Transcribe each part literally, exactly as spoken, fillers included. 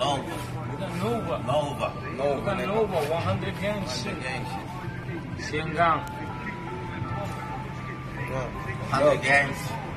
Nova. We got Nova. Nova. We Nova. got nigga. Nova, one hundred gang shit. Gang shit. cien gang. Hundred gangs.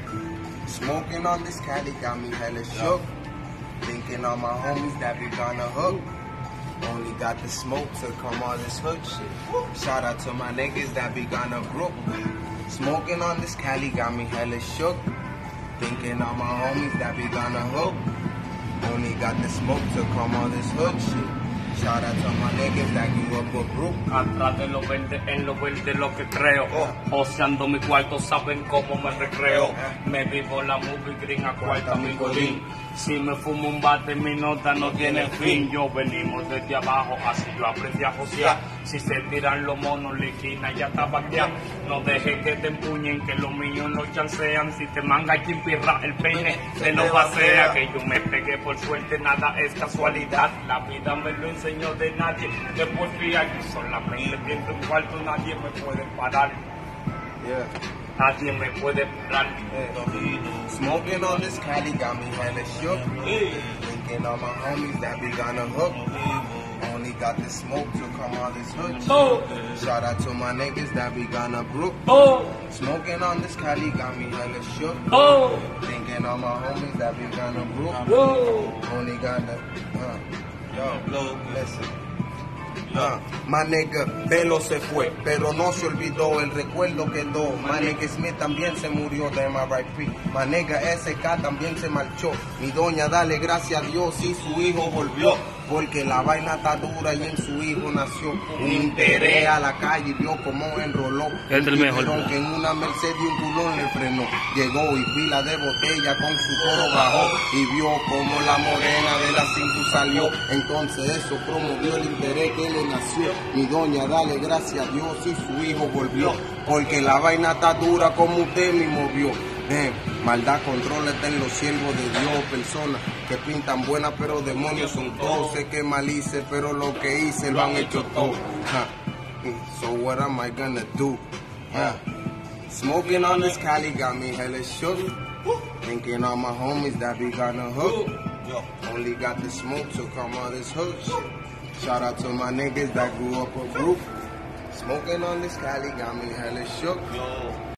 Smoking on this Cali got me hella shook. Thinking on my homies that we gonna hook. Only got the smoke to come all this hood shit. Shout out to my niggas that be gonna brook. Smoking on this Cali got me hella shook. Thinking on my homies that be gonna hook. Only got the smoke to come all this hood shit. Shout out to my niggas that grew up with brook. Atrás de los verdes, en los verdes lo que creo. Oceando mi cuarto, saben cómo me recreo. Me vivo la movie green a cuarta mi godín. Si me fumo un bate, mi nota no tiene fin. Yo venimos desde abajo, así yo aprendí a josear. Si se tiran los monos, la esquina ya está vaqueada. No dejes que te empuñen, que los míos no chancean. Si te manga chimpirra, el peine se lo pasea. Que yo me pegué por suerte, nada es casualidad. La vida me lo enseñó de nadie. Después fui aquí solamente viendo un cuarto, nadie me puede parar. Yeah. Nadie me puede parar. Smoking on this Cali got me hella shook. Thinking on my homies that be gonna hook. Only got the smoke to come all this hood shit. Oh. Shout out to my niggas that be gonna brook. Oh, Smoking on this Cali got me hella shook. oh, Thinking on my homies that be gonna brook. oh. Only got the uh, yo, listen. Uh, my nigga, Velo se fue, pero no se olvidó, el recuerdo quedó. My nigga Smith también se murió de M R I P. My nigga S K también se marchó. Mi doña, dale gracias a Dios y su hijo volvió. Porque la vaina está dura y en su hijo nació un interés a la calle y vio cómo enroló. Es el mejor. Dijeron que en una Mercedes un culón le frenó. Llegó y pila de botella con su coro bajó. Y vio como la morena de las cinco salió. Entonces eso promovió el interés que le nació. Mi doña, dale gracias a Dios y su hijo volvió. Porque la vaina está dura como usted mismo vio. Eh, maldad, control está en los siervos de Dios, personas que pintan buenas pero demonios son todos. Sé que mal hice pero lo que hice lo han hecho todo. Huh. So what am I gonna do? Huh. Smoking on this Cali got me hella shook. Thinking on my homies that be gonna hook. Only got the smoke to come all this hood shit. Shout out to my niggas that grew up with roof. Smoking on this Cali got me hella shook.